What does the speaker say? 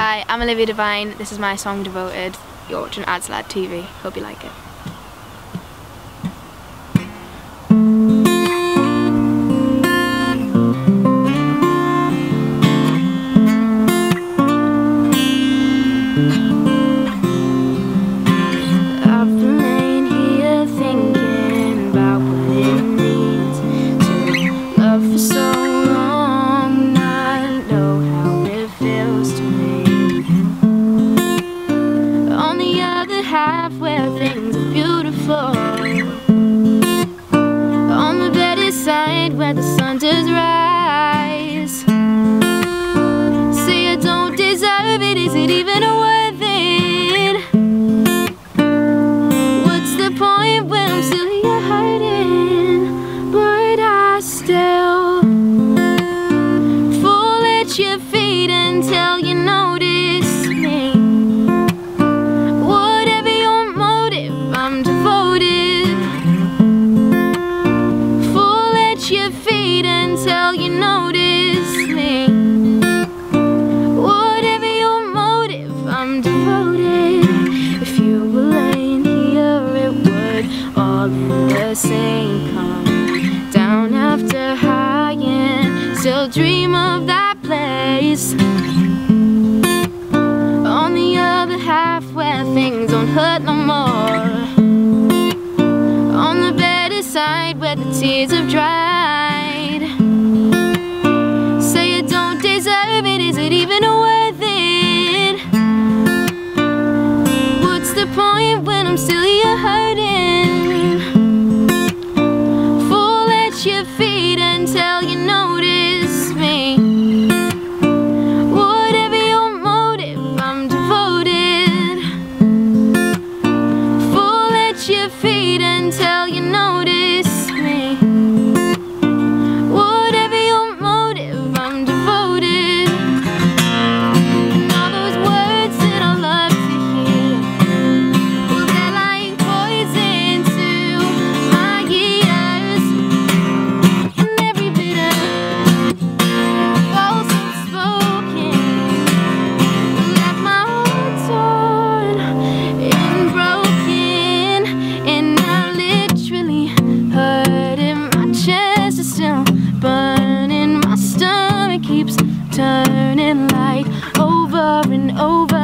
Hi, I'm Olivia Devine. This is my song Devoted. You're watching Adslad TV. Hope you like it. I've remained here thinking about what it means to love for so long, not know how it feels to me. On the other half, where things are beautiful, on the better side, where the sun does rise. Say I don't deserve it, is it even worth it? What's the point when I'm still here hiding? But I still fall at your feet until you notice me. Whatever your motive, I'm devoted. Fall at your feet until you notice me. Whatever your motive, I'm devoted. If you were laying here, it would all be the same. Come down after high and still dream of that place. On the other half, where things don't hurt no more, on the better side, where the tears have dried. Say you don't deserve it, is it even worth it? What's the point when I'm still here hurting? Fall at your feet until you notice me. Whatever your motive, I'm devoted. Fall at your feet until you notice me. Whatever your motive, I'm devoted. And all those words that I love to hear, well, they're like poison to my ears. And every bit of false unspoken left my heart torn and broken. And I literally hurt in my chest is still burning. My stomach keeps turning like over and over